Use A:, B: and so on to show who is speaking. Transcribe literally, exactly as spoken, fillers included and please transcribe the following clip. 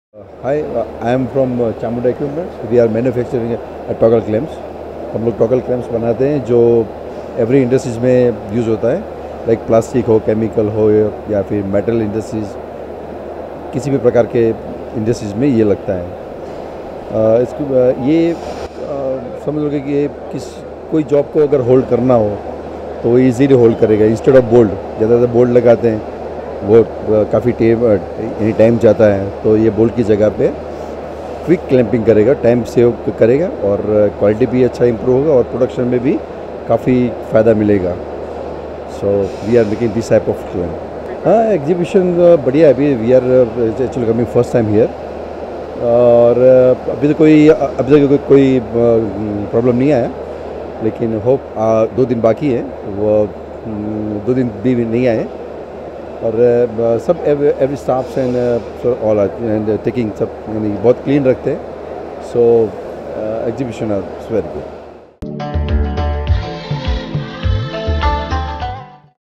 A: Hi, uh, I am from uh, Chamunda Equipments. We are manufacturing at Toggle Clamps. हम लोग toggle clamps बनाते हैं जो every industries में यूज़ होता है, लाइक प्लास्टिक हो, केमिकल हो या फिर मेटल इंडस्ट्रीज़, किसी भी प्रकार के इंडस्ट्रीज़ में ये लगता है। uh, इसको uh, ये uh, समझ लो कि ये किस कोई जॉब को अगर होल्ड करना हो तो वो इजीली होल्ड करेगा इंस्टेड ऑफ बोल्ड। ज़्यादातर बोल्ड लगाते हैं, वो काफ़ी टाइम एनी टाइम जाता है, तो ये बोल्ट की जगह पे क्विक क्लैंपिंग करेगा, टाइम सेव करेगा और क्वालिटी भी अच्छा इंप्रूव होगा और प्रोडक्शन में भी काफ़ी फ़ायदा मिलेगा। So we are making this type of clamp. हाँ, एग्जीबिशन बढ़िया है। अभी we are actually coming first time here और अभी तो कोई अभी तक तो कोई प्रॉब्लम नहीं आया, लेकिन होप दो दिन बाकी है, वो दो दिन भी नहीं आए और uh, सब every staffs and all and taking सब बहुत क्लीन रखते हैं। So exhibition are very good.